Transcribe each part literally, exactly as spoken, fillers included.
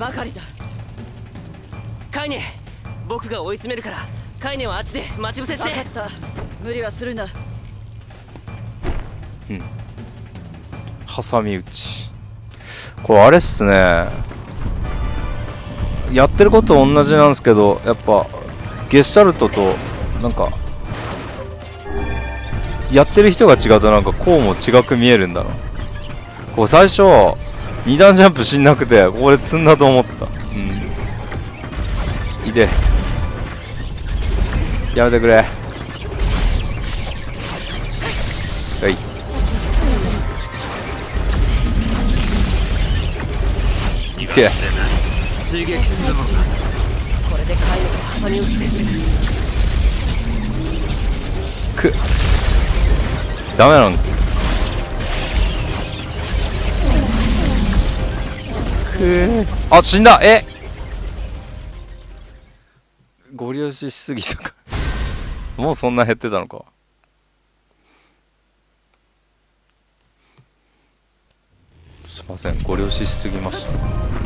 ばかりだ。カイネ、僕が追い詰めるからカイネはあっちで待ち伏せして。分かった、無理はするな。 うん、挟み撃ち。これあれっすね、やってること同じなんですけど、やっぱゲシュタルトとなんかやってる人が違うとなんかこうも違く見えるんだな。こう最初に段ジャンプしんなくてここで積んだと思った。うん、いでやめてくれ。はい、いけ。 追撃するもんだ。これでカイネを挟み撃ちできる。 くダメなんだ。くー、あ、死んだ。え、ゴリ押ししすぎたかもうそんな減ってたのか。すいません、ゴリ押ししすぎました。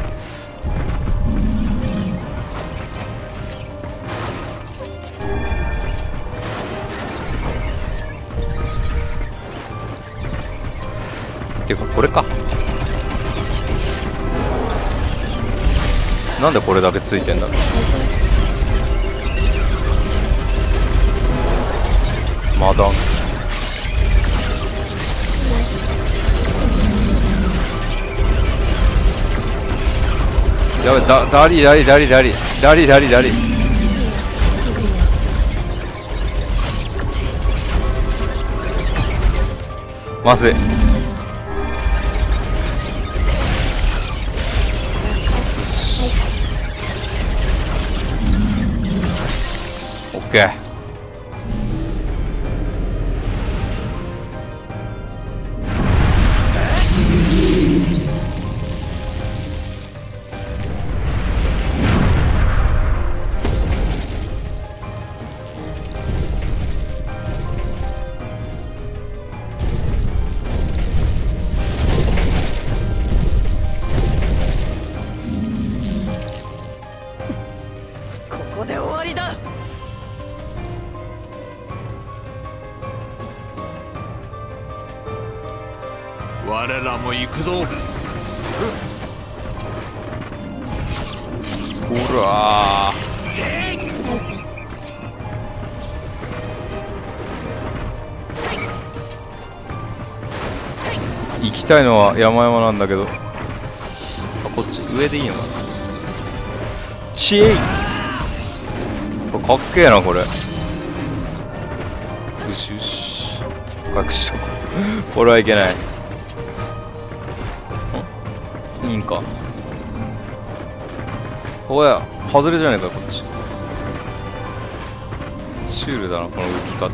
ていうかこれか。なんでこれだけついてんだろう。まだやべ、だダリダリダリダリダリダリダリまずい。オッケー。 ここで終わりだ。 我らも行くぞ。 ほらー、行きたいのは山々なんだけど、あ、こっち上でいいのかな。チエイ、これかっけえなこれ。よしよし、隠しとこうこれはいけない。ん、いいんか。おや、外れじゃねえかこっち。シュールだなこの動き方。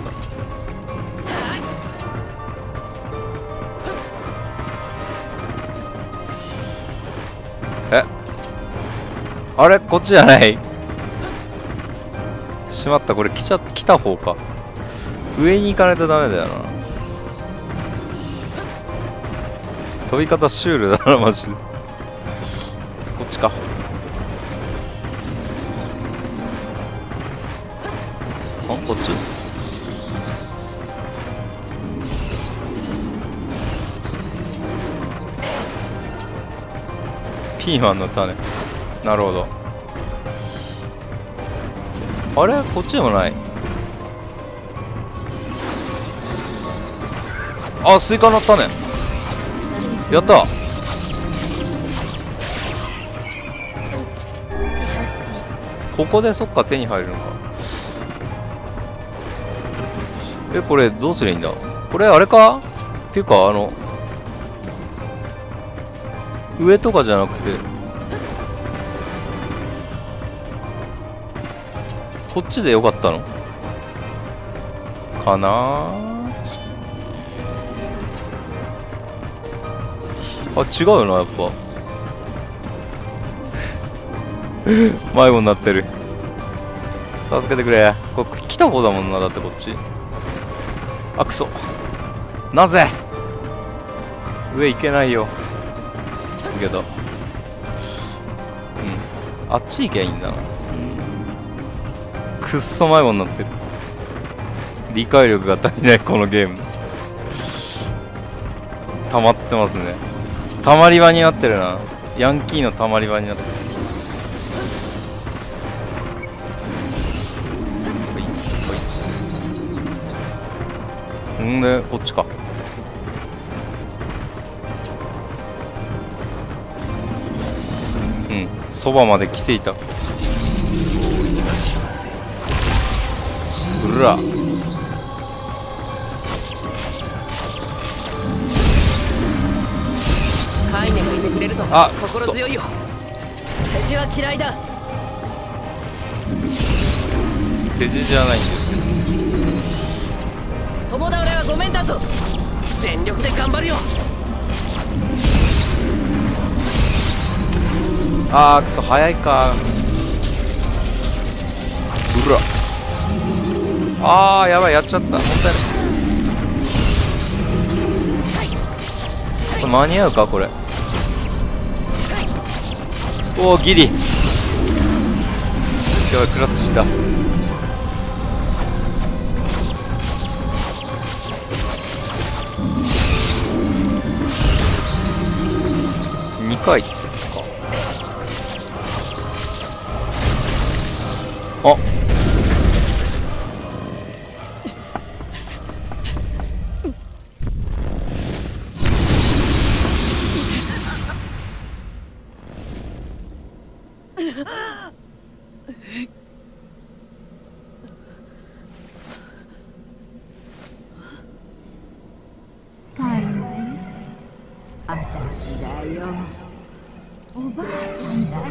え、あれこっちじゃない。しまった、これ来ちゃ来た方か。上に行かないとダメだよな。飛び方シュールだなマジで。こっちか。あ、こっち。ピーマンの種。なるほど。あれこっちでもない。あ、スイカの種。やった。ここでそっか手に入るのか。え、これどうすりゃいいんだ。これあれかっていうか、あの上とかじゃなくてこっちでよかったのかな。あ、違うよなやっぱ迷子になってる。助けてくれ。これ来た方だもんな。だってこっち。あ、くそ。なぜ上行けないよ。けどあっち行きゃいいんだな。くっそ迷子になってる。理解力が足りないこのゲーム。溜まってますね。溜まり場になってるな。ヤンキーの溜まり場になってる。ほいほい。んでこっちか。うん、そばまで来ていた。うら。 カイネがいてくれるとあ、 心強いよ。世辞は嫌いだ。 世辞じゃないんですけど。 友倒れはごめんだぞ。全力で頑張るよ。 あーくそ早いか。うら。あーやばい、やっちゃった。もったいない。これ間に合うかこれ。おおギリ。やばい、クラッチした。にかいあ、 カイネ、あたしだよ。おばあちゃんだよ。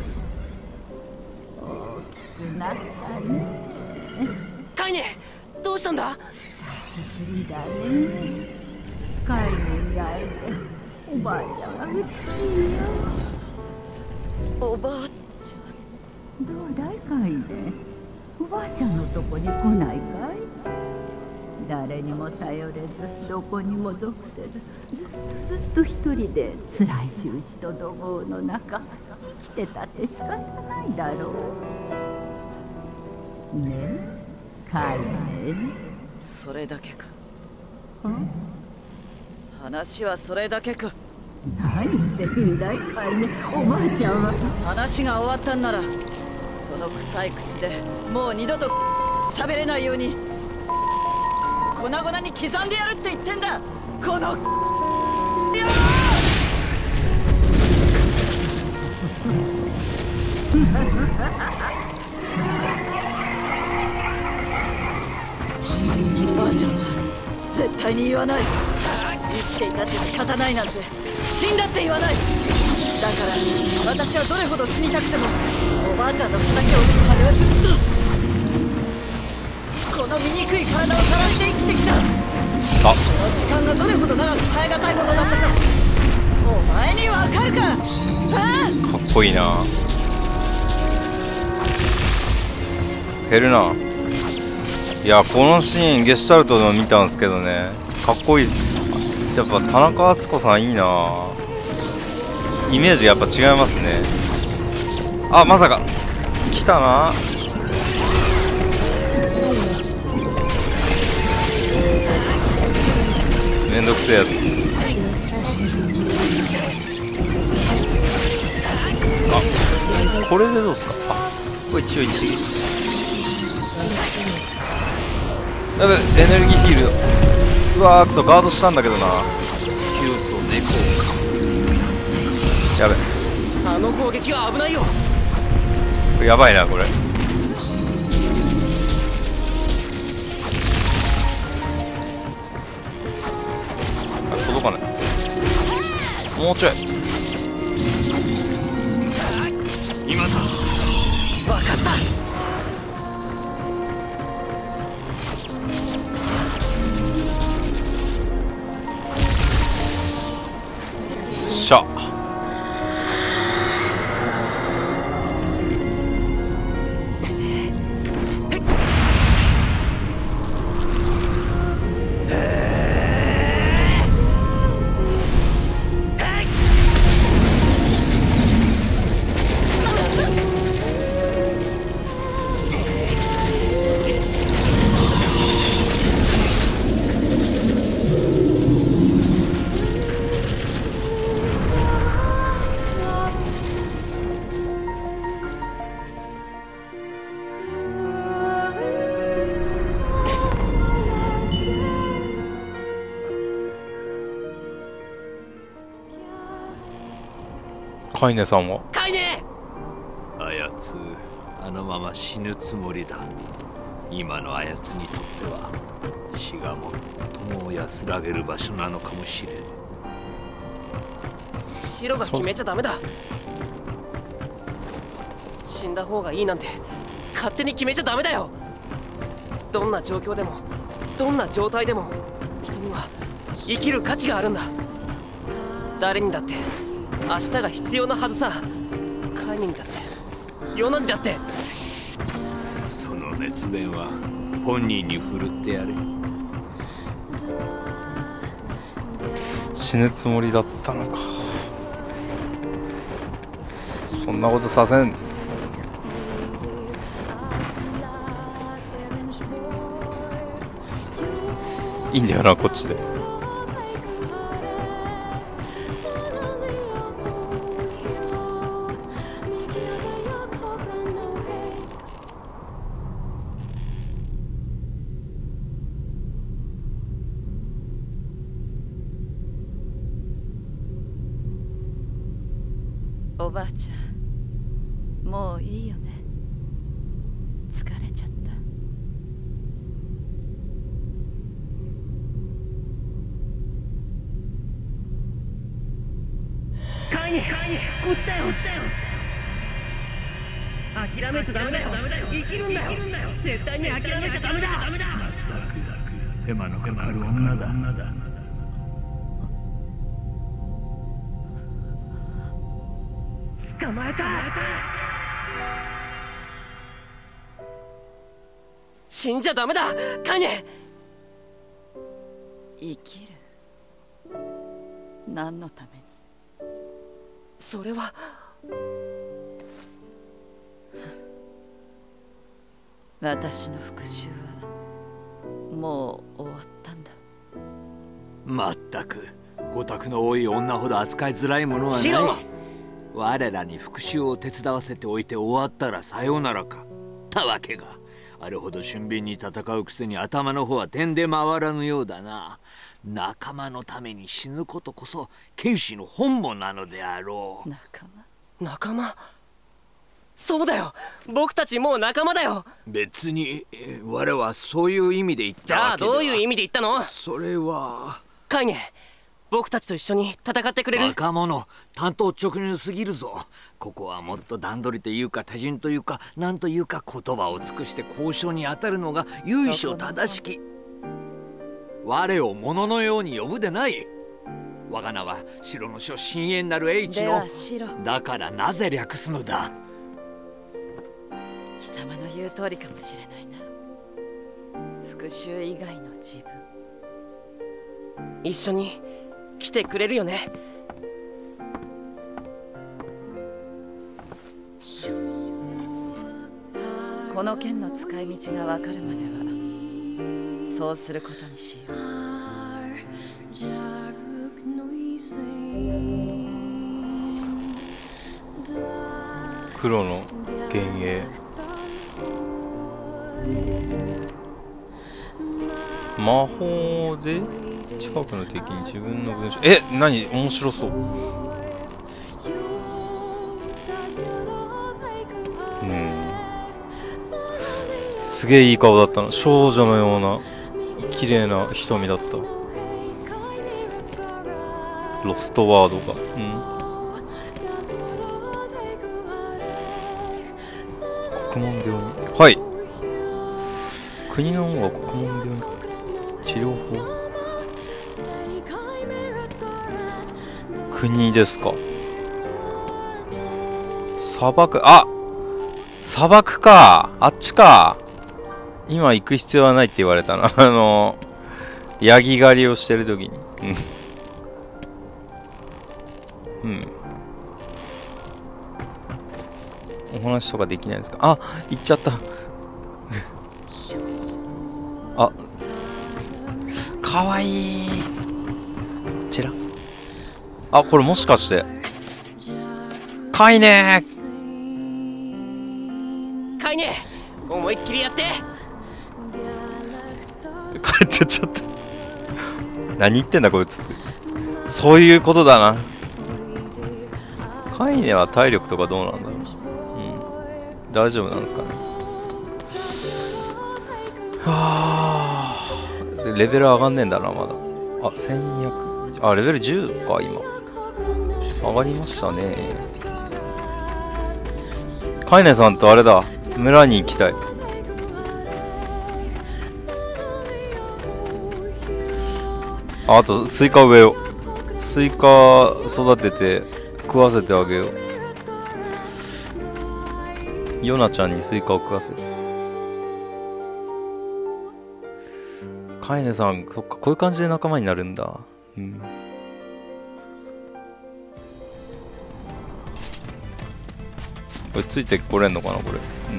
大きくなったね。 カイネ、どうしたんだ。 久しぶりだね。カイネに会えておばあちゃんは嬉しいよ。 おばあちゃん。 どうだいカイネ、おばあちゃんのとこに来ないかい。誰にも頼れず、どこにも属せず、ずっと一人で辛い仕打ちと怒号の中生きてたって仕方ないだろう。ねえカイネ。 それだけか。 ん？ 話はそれだけか。 何言ってるんだいカイネ。おばあちゃんは話が終わったんなら、その臭い口でもう二度と喋れないように粉々に刻んでやるって言ってんだ。このおばあちゃんは絶対に言わない。生きていたって仕方ないなんて死んだって言わない。だから私はどれほど死にたくてもおばあちゃんの仇を討つまではずっとこの醜い体を晒して生きてきた。 あ、 その時間がどれほど長く耐え難いものだったかお前にわかるか。ああ、 かっこいいな。減るな。いやこのシーンゲシュタルトでも見たんですけどね、かっこいいです。やっぱ田中敦子さんいいな。イメージやっぱ違いますね。あ、まさか来たな。めんどくせえやつ。あ、これでどうすか。あ、これ一応一撃。やべ、エネルギーヒールド。うわーくそ、ガードしたんだけどな。急走でいこうか。やべ、 あの攻撃は危ないよ。 これやばいなこれ。あ、届かない。もうちょい。 今だ。 わかった。 しゃ。 カイネさんはカイネ。 あやつあのまま死ぬつもりだ。今のあやつにとっては死が最も安らげる場所なのかもしれん。 白が決めちゃダメだ。死んだ方がいいなんて勝手に決めちゃダメだよ。どんな状況でもどんな状態でも人には生きる価値があるんだ。誰にだって明日が必要なはずさ。カイネにだってヨナにだって。 その熱弁は本人に振るってやれ。 死ぬつもりだったのか。そんなことさせん。いいんだよな、こっちで。 おばあちゃん、もういいよね。疲れちゃった。 カイネ、カイネ、こっちだよ、こっちだよ。諦めちゃダメだよ、生きるんだよ、絶対に諦めちゃダメだ。 手間のかかる女だ。 捕まえた。死んじゃダメだ、カイネ。 生きる。何のために？ それは私の復讐はもう終わったんだ。 まったくごたくの多い女ほど扱いづらいものはない。我らに復讐を手伝わせておいて終わったらさようならか。たわけがあれほど俊敏に戦うくせに頭の方は点で回らぬようだな。仲間のために死ぬことこそ剣士の本望なのであろう。 仲間？ 仲間？そうだよ、僕たちもう仲間だよ。 別に我はそういう意味で言ったわけでは。 じゃあどういう意味で言ったの？ それはカイネ、僕たちと一緒に戦ってくれる？ 若者、単刀直入すぎるぞ。ここはもっと段取りというか手順というか何というか言葉を尽くして交渉に当たるのが由緒正しき。我を物のように呼ぶでない。我が名は白の書深淵なる英知の。だからなぜ略すのだ。 貴様の言う通りかもしれないな。復讐以外の自分。 一緒に来てくれるよね？ この剣の使い道がわかるまではそうすることにしよう。 黒の幻影。魔法で近くの敵に自分の文章。え、何？面白そう。うん。すげえいい顔だったの。少女のような綺麗な瞳だった。ロストワードが。うん。国門病院。はい。国の恩は国門病院。治療法。国ですか。砂漠。あ、砂漠か。あっちか。今行く必要はないって言われたな。あのヤギ狩りをしてる時に。うん。うん。お話とかできないですか。あ、行っちゃった。あ、かわいい。チラ。あ、これもしかして。かいねー。かいねー。思いっきりやって。 帰ってっちゃった。何言ってんだこいつって。そういうことだな。 カイネは体力とかどうなんだろう。うん。大丈夫なんですかね。はあ。レベル上がんねえんだな、まだ。あ、せんにひゃく。あ、レベルじゅうか、今。上がりましたね。カイネさんとあれだ。村に行きたい。あ、あと、スイカ植えよう。スイカ育てて食わせてあげよう。ヨナちゃんにスイカを食わせる。カイネさん、そっか、こういう感じで仲間になるんだ。うん。これついてこれんのかな、これ。うん。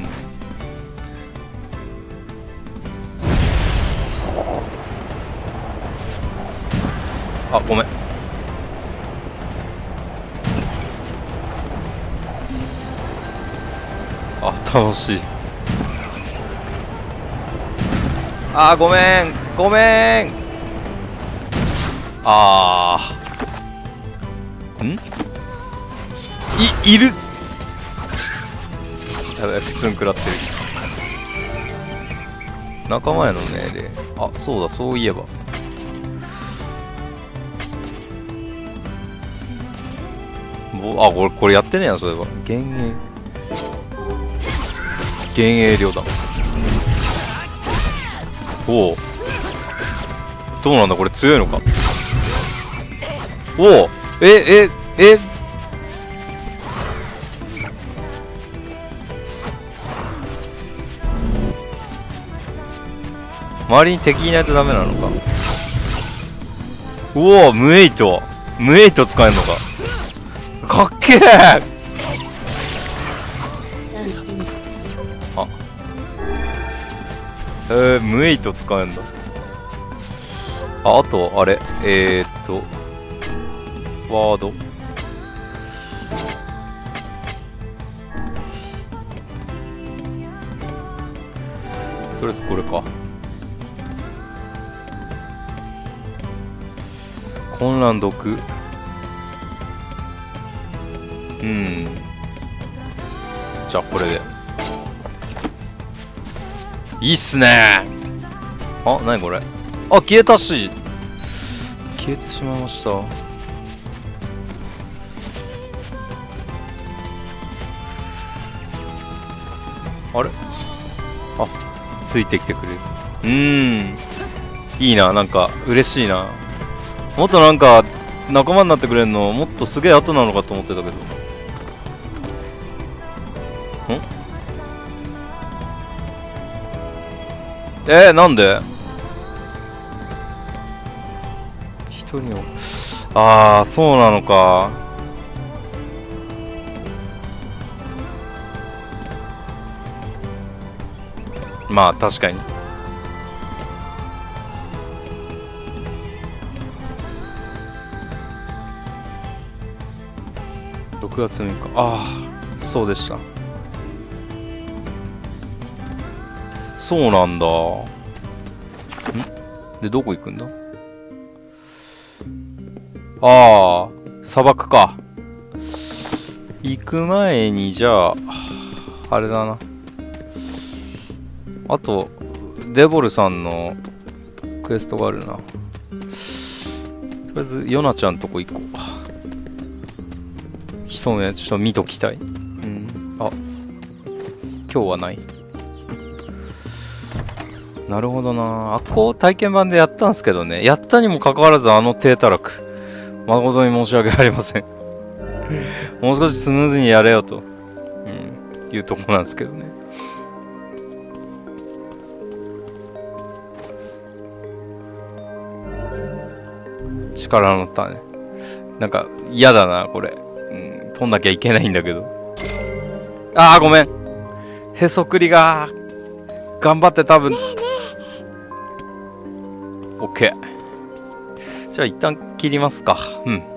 あ、ごめん。あ、楽しい。あー、ごめんごめん。あーんい、いる。やべえ、普通に食らってる。仲間への命令。あ、そうだ、そういえばぼあ、これ、これやってねえや、そういえば。幻影幻影量だ。おお、どうなんだこれ、強いのか。おお、えええ周りに敵いないとダメなのか。おお、ムエイトムエイト使えるのか。かっけえ。あ、えー、ムエイト使えるんだ。あ、あとあれ、えー、っとワード、とりあえずこれか。混乱毒。うん、じゃあこれでいいっすね。あ、なにこれ。あ、消えたし、消えてしまいました。あれ、あ、ついてきてくれる。うーん、いいな。なんか嬉しいな。もっとなんか仲間になってくれるのもっとすげえ後なのかと思ってたけど。んえー、なんで一人を、ああ、そうなのか。まあ確かに。ろくがつむいか、ああ、そうでした。そうなんだ。んで、どこ行くんだ。ああ、砂漠か。行く前に、じゃああれだな、あとデボルさんのクエストがあるな。とりあえずヨナちゃんとこ行こう。一目ちょっと見ときたい。うん、あ、今日はない。なるほどな。あっこ体験版でやったんすけどね。やったにもかかわらずあの低たらく。誠に申し訳ありません。もう少しスムーズにやれよと、うん、いうとこなんですけどね。力の種。なんか嫌だな、これ。うん、取んなきゃいけないんだけど。ああ、ごめん。へそくりが。頑張って多分。オッケー。じゃあ一旦切りますか。うん。